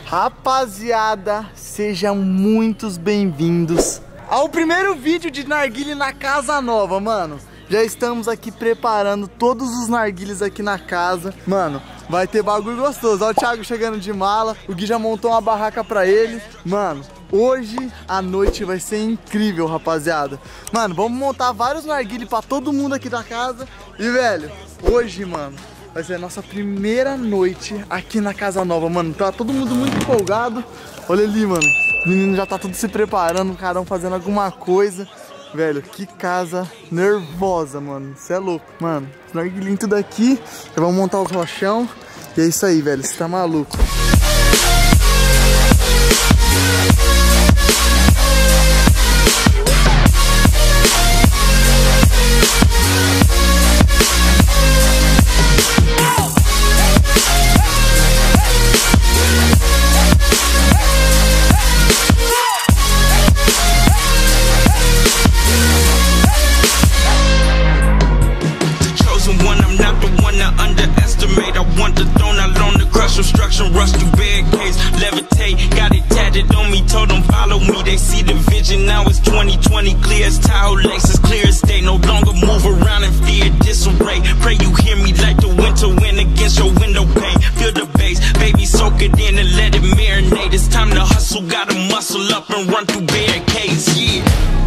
Rapaziada, sejam muitos bem-vindos ao primeiro vídeo de narguile na casa nova, mano. Já estamos aqui preparando todos os narguiles aqui na casa. Mano, vai ter bagulho gostoso. Olha o Thiago chegando de mala. O Gui já montou uma barraca pra ele. Mano, hoje a noite vai ser incrível, rapaziada. Mano, vamos montar vários narguiles pra todo mundo aqui da casa. E, velho, hoje, mano, vai ser a nossa primeira noite aqui na casa nova, mano. Tá todo mundo muito empolgado. Olha ali, mano. O menino já tá tudo se preparando, cada um fazendo alguma coisa. Velho, que casa nervosa, mano. Isso é louco, mano. Os narguilinhos tudo aqui. Já vamos montar os rochão. E é isso aí, velho. Você tá maluco. Construction, rush through barricades, levitate, got it tatted on me, told them follow me, they see the vision, now it's 2020, clear as Tahoe Lakes, clear as day, no longer move around in fear, disarray, pray you hear me like the winter wind against your window pane, feel the bass, baby soak it in and let it marinate, it's time to hustle, gotta muscle up and run through barricades, yeah.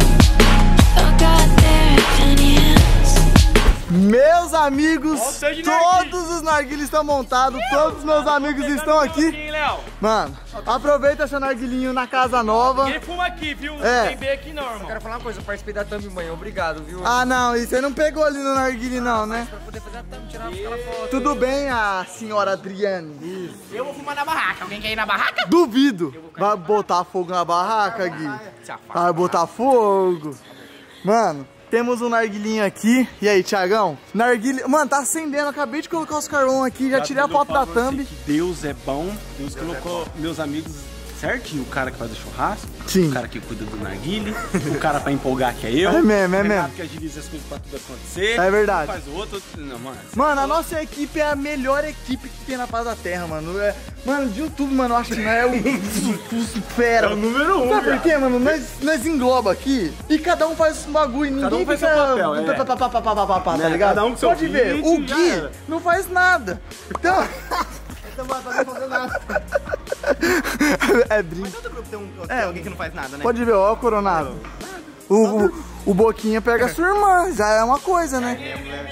Meus amigos, todos os narguilhos estão montados, todos os meus amigos estão aqui. Mano, aproveita seu narguilinho na casa nova. Ninguém fuma aqui, viu? Não tem B aqui não, irmão. Eu quero falar uma coisa, eu participei da thumb, mãe, obrigado, viu? Ah, não, e você não pegou ali no narguile não, né? Pra poder fazer a thumb, tirar aquela foto. Tudo bem, a senhora Adriane? Isso. Eu vou fumar na barraca, alguém quer ir na barraca? Duvido. Vai botar fogo na barraca, Gui? Vai botar fogo. Mano, temos um narguilinho aqui. E aí, Thiagão? Narguilho... Mano, tá acendendo. Acabei de colocar os carvão aqui. Já tirei a foto da thumb. Deus é bom. Deus colocou meus amigos certinho. O cara que faz o churrasco. Sim. O cara que cuida do narguile. O cara pra empolgar que é eu. É mesmo, é mesmo. Que agiliza as coisas pra tudo acontecer. É verdade. Faz o outro. Não, mano. Mano, a nossa equipe é a melhor equipe que tem na face da terra, mano. Mano, de YouTube, mano, eu acho que não é o fera. É o número 1. Sabe por quê, mano? Nós engloba aqui e cada um faz um bagulho. Ninguém faz fica... seu papel, tá ligado? Cada um com seu Pode ver, vídeo, o Gui não faz nada. Então... É brinco. Mas todo grupo tem alguém que não faz nada, né? Pode ver, ó, o Coronado. O Boquinha pega a sua irmã, já é uma coisa, né?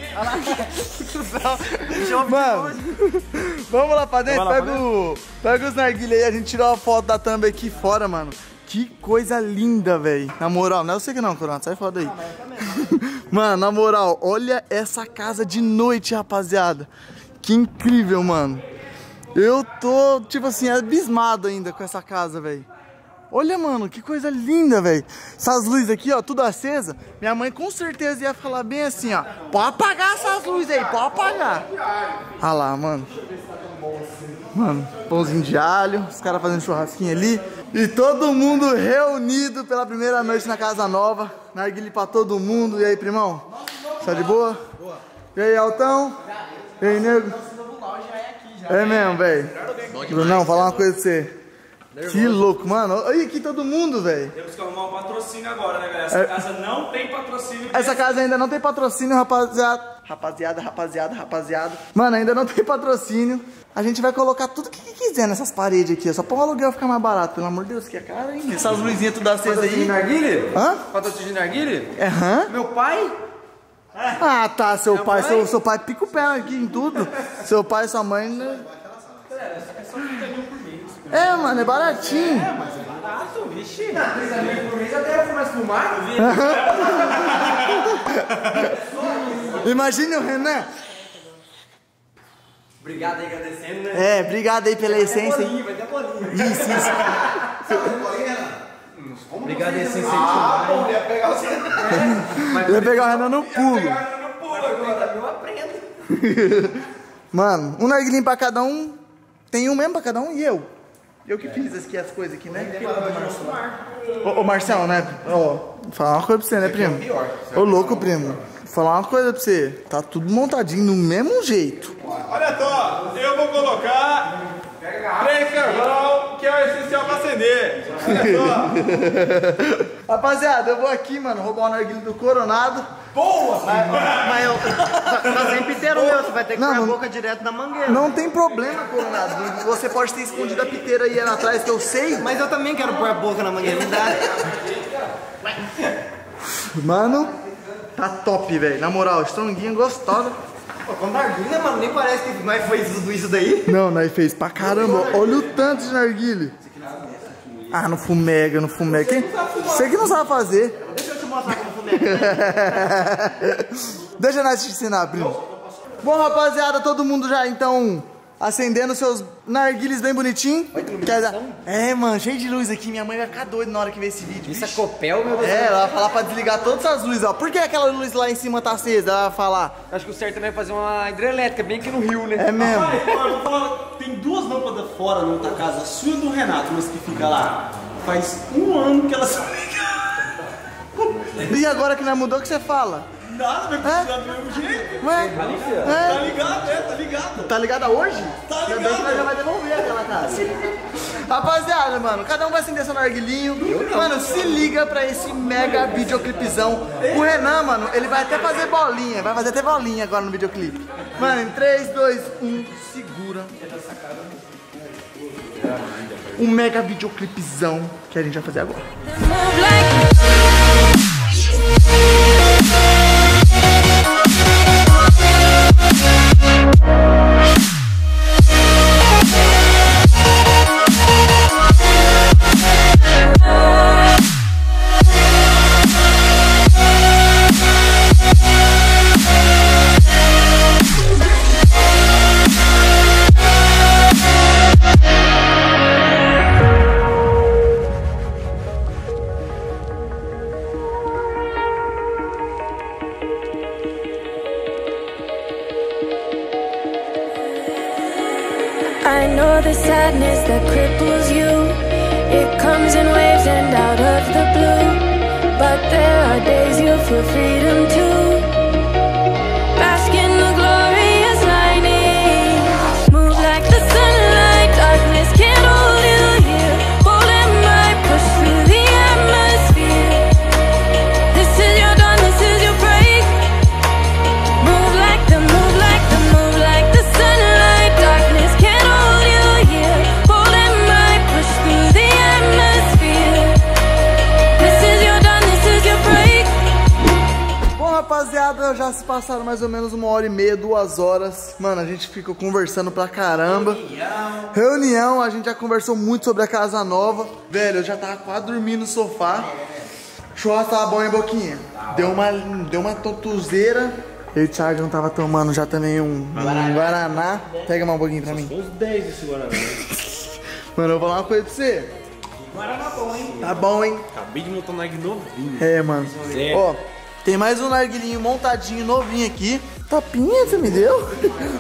Mano, vamos lá pra dentro, pega os narguilhos aí, a gente tirou uma foto da thumb aqui fora, mano. Que coisa linda, velho. Na moral, não é você que não, Coronado, sai foda aí. Mano, na moral, olha essa casa de noite, rapaziada. Que incrível, mano. Eu tô, tipo assim, abismado ainda com essa casa, velho. Olha, mano, que coisa linda, velho. Essas luzes aqui, ó, tudo acesa. Minha mãe com certeza ia falar bem assim, ó. Pode apagar essas luzes aí, pode apagar. Olha lá, mano. Mano, pãozinho de alho. Os caras fazendo churrasquinho ali. E todo mundo reunido pela primeira noite na casa nova. Narguile pra todo mundo. E aí, primão? Tá de boa? Boa. E aí, Altão? E aí, nego? É mesmo, velho. Brunão, falar uma coisa pra você. Que louco, mano. Olha aqui todo mundo, velho. Temos que arrumar um patrocínio agora, né, galera? Essa casa não tem patrocínio. Essa casa ainda não tem patrocínio, rapaziada. Rapaziada. Mano, ainda não tem patrocínio. A gente vai colocar tudo que quiser nessas paredes aqui. Só pra o aluguel ficar mais barato. Pelo amor de Deus, que é caro, hein? Essas luzinhas tudo acesas aí. Patrocínio de narguile? Hã? Patrocínio de narguile? Aham. Meu pai? Ah, tá. Seu pai pica o pé aqui em tudo. Seu pai e sua mãe... Né? É só 30 mil por mês. É, mano, é baratinho. É, mas é barato, vixe. 30 mil por mês até eu mais fumar. Imagine o Renan. Obrigado aí, agradecendo, né? É, obrigado aí pela essência. Vai ter bolinha. Isso. Obrigado aí, essência. Eu ia pegar você. Eu ia pegar o Renan no pulo. Eu aprendo. Mano, um narguilinho pra cada um. Tem um mesmo pra cada um e eu. Eu que fiz aqui as coisas aqui, né? Ô Marcelo, né? Ó, vou falar uma coisa pra você, né, primo? Ô louco, primo. Vou falar uma coisa pra você. Tá tudo montadinho do mesmo jeito. Olha só, eu vou colocar 3 carvão, que acender. Rapaziada, eu vou aqui, mano, roubar o narguilho do Coronado. Boa! Mas eu. Tá sempre inteiro meu, você vai ter que pôr a Não. boca direto na mangueira. Não tem problema, Coronado. Você pode ter escondido a piteira aí atrás, que eu sei. Mas eu também quero pôr a boca na mangueira, me dá. Mano, tá top, velho. Na moral, estronguinha gostosa. Pô, com narguilha, mano, nem parece que nós foi tudo isso daí. Não, nós fez pra caramba. Olha o tanto de narguilho. Ah, não fumega, não fumega. Você que não sabe fazer. Deixa eu te mostrar como fumega. Deixa nós te ensinar, primo. Bom, rapaziada, todo mundo já, então, acendendo seus narguilhos bem bonitinho. É, mano, cheio de luz aqui. Minha mãe vai ficar doida na hora que ver esse vídeo. Isso é copel, meu Deus. É, ela vai falar pra desligar todas as luzes, ó. Por que aquela luz lá em cima tá acesa? Ela vai falar. Acho que o certo é fazer uma hidrelétrica bem aqui no rio, né? É mesmo. Eu vou falar, tem duas lâmpadas fora na outra casa, a sua e do Renato, mas que fica lá. Faz um ano que elas são ligadas. E agora que não mudou, o que você fala? Nada, vai precisar do mesmo jeito. Ué? Tá É? ligado, tá ligado. Tá ligada hoje? Tá Ainda bem ligado. que nós já vai devolver aquela casa. Rapaziada, mano, cada um vai acender seu narguilinho. Mano, se liga pra esse mega videoclipezão. O Renan, mano, ele vai até fazer bolinha. Vai fazer até bolinha agora no videoclipe. Mano, em 3, 2, 1, segura. Um mega videoclipezão que a gente vai fazer agora. I know the sadness that cripples you. It comes in waves and out of the blue. But there are days you feel freedom too. Bask in the glorious lightning. Move like the sunlight. Darkness can't hold you here. Bold and bright, push through the atmosphere. This is your dawn, this is your break. Move like the, move like the, move like the sunlight. Darkness can't hold you here. Bold and bright, push through the atmosphere. This is your dawn, this is your break. Bom, rapaziada, já se passaram mais ou menos 1h30, 2 horas. Mano, a gente ficou conversando pra caramba. Reunião, a gente já conversou muito sobre a casa nova. Velho, eu já tava quase dormindo no sofá. Churrasco tava bom, hein, Boquinha? Deu uma tontuzeira. Eu e o Thiago não tava tomando já também um Guaraná. Pega mais um pouquinho pra mim. Uns 10 desse Guaraná. Mano, eu vou falar uma coisa pra você. Guaraná bom, hein? Tá bom, hein? Acabei de montar um nag novinho. É, mano. É. Ó, tem mais um narguilinho montadinho, novinho aqui. Tapinha você me deu?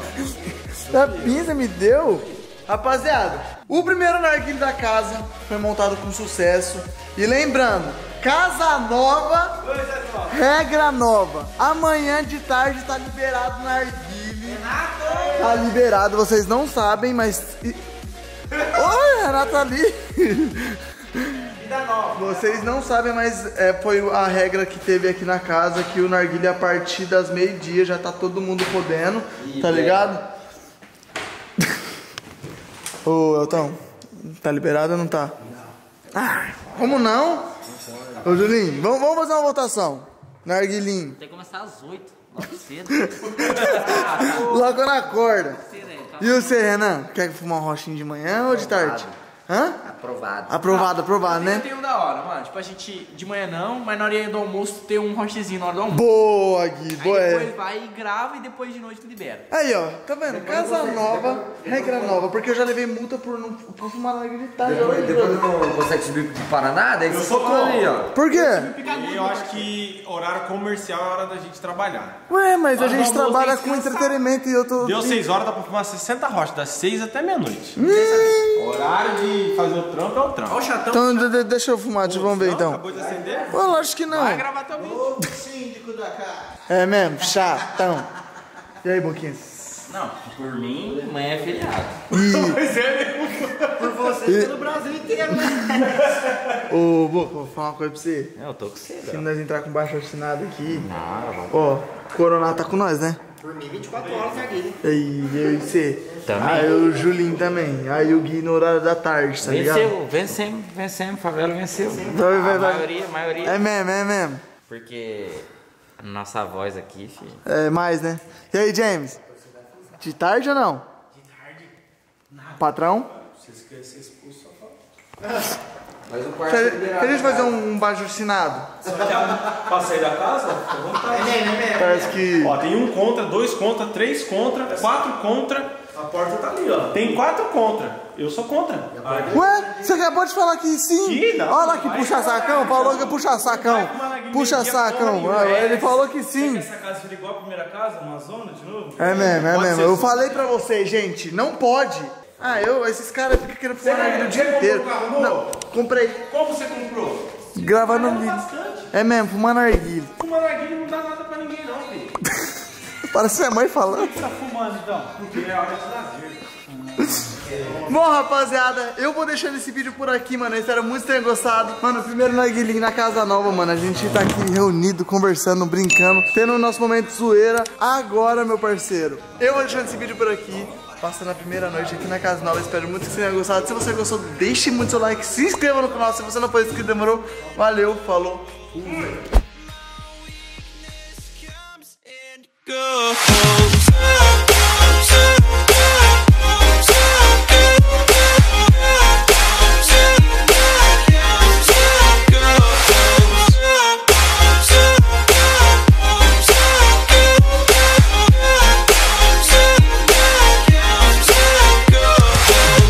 Tapinha você me deu? Rapaziada, o primeiro narguilho da casa foi montado com sucesso. E lembrando, casa nova, regra nova. Amanhã de tarde tá liberado o narguilho. Tá liberado, vocês não sabem, mas... Oi, Renato ali. Vocês não sabem, mas foi a regra que teve aqui na casa, que o narguilha a partir das meio-dia já tá todo mundo podendo, tá ligado? Ô, Elton, tá liberado ou não tá? Ah, como não? Ô, Julinho, vamos fazer uma votação. Narguilinho. Tem que começar às 8, logo cedo. Logo na corda. E você, Renan? Quer fumar um rochinho de manhã ou de tarde? Hã? Aprovado. Aprovado, né? Tem um da hora, mano. Tipo, a gente de manhã não, mas na hora do almoço ter um rochezinho na hora do almoço. Boa, Gui, boa. Aí depois vai e grava e depois de noite tu libera. Aí, ó, tá vendo? Casa nova, regra nova, porque eu já levei multa por fumar na gritar. Depois não consegue subir pro Paraná, daí você soltou ali, ó. Por quê? Eu acho que horário comercial é a hora da gente trabalhar. Ué, mas a Hora do gente almoço trabalha tem que com descansar. entretenimento e eu tô... Deu 6 horas, dá pra fumar 60 rochas, das 6 até meia-noite. Horário de fazer o trampo é o trampo. Ó o chatão. Então deixa eu fumar, vamos ver então. Acabou de acender? Pô, lógico que não. Vai gravar teu vídeo. É mesmo, chatão. E aí, Boquinha? Não, por mim, amanhã é feriado. E... Por você, pelo Brasil inteiro. inteiro, né? Ô, Boca, vou falar uma coisa pra você. Eu tô com você, Se nós entrar com baixo assinado aqui. Não, Ó, o Coronado tá com nós, né? Por mim, 24 horas, Narguilha. Aí, eu e você. Também. Aí o Julinho também. Aí o Gui no horário da tarde, tá ligado? Vencemos, favela venceu. Vai. Maioria. É mesmo. Porque nossa voz aqui, filho. É mais, né? E aí, James? De tarde ou não? De tarde. Patrão? Se vocês querem ser expulsos, só fala. Mas o quarto Quer a gente fazer um baixo assinado? Você vai pra sair da casa? Fica à vontade. Parece que... Ó, tem 1 contra, 2 contra, 3 contra, 4 contra. A porta tá ali, ó. Tem 4 contra. Eu sou contra. Ué, você acabou de falar que sim. Que não. Olha lá que puxa sacão, falou que puxa sacão. Puxa sacão. Ele falou que sim. Essa casa fica igual a primeira casa, uma zona de novo? É mesmo. Pode Eu ser. falei pra vocês, gente, não pode. esses caras ficam querendo fumar narguilha o dia inteiro. Não, comprei. Como você comprou? Gravando no vídeo. Bastante. É mesmo, fumando narguilha. Fumar narguilha não dá nada pra ninguém não, filho. Parece minha mãe falando. Por que você tá fumando então? Porque é hora de lazer. Bom, rapaziada, eu vou deixando esse vídeo por aqui, mano. Eu espero muito que tenham gostado. Mano, primeiro narguilinho na casa nova, mano. A gente tá aqui reunido, conversando, brincando, tendo o nosso momento de zoeira. Agora, meu parceiro, eu vou deixando esse vídeo por aqui, passando a primeira noite aqui na casa nova. Espero muito que vocês tenham gostado. Se você gostou, deixe muito seu like, se inscreva no canal. Se você não for inscrito, demorou. Valeu, falou. Go.